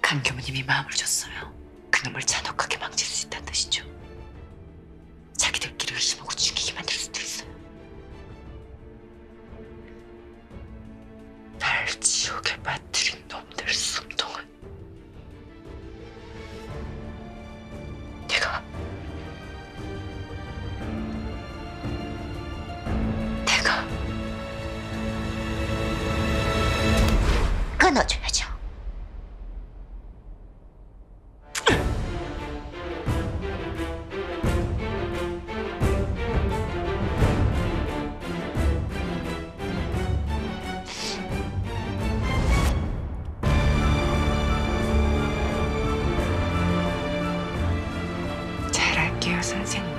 강교무님이 마음을 줬어요. 그놈을 잔혹하게 망칠 수 있다는 뜻이죠. 자기들끼리 의심하고 죽이게 만들 수도 있어요. 날 지옥에 빠뜨린 놈들 숨통은 내가 끊어줘야죠. 잘할게요, 선생님.